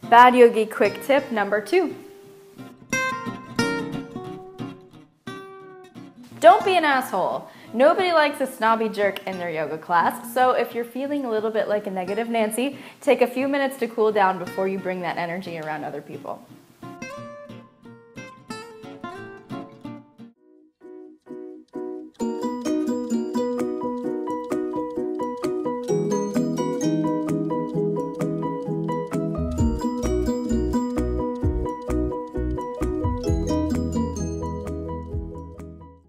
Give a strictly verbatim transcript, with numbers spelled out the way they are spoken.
Bad Yogi Quick Tip number two. Don't be an asshole. Nobody likes a snobby jerk in their yoga class, so if you're feeling a little bit like a negative Nancy, take a few minutes to cool down before you bring that energy around other people.